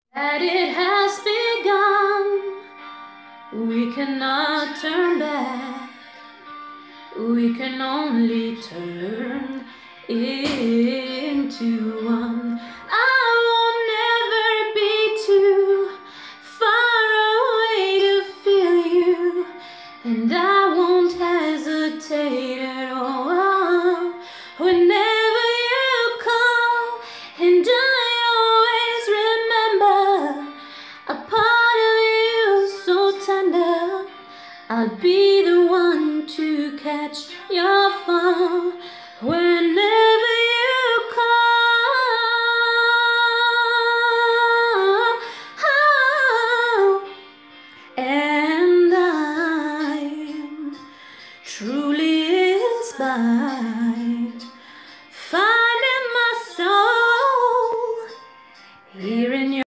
that it has begun. We cannot turn back. We can only turn into one.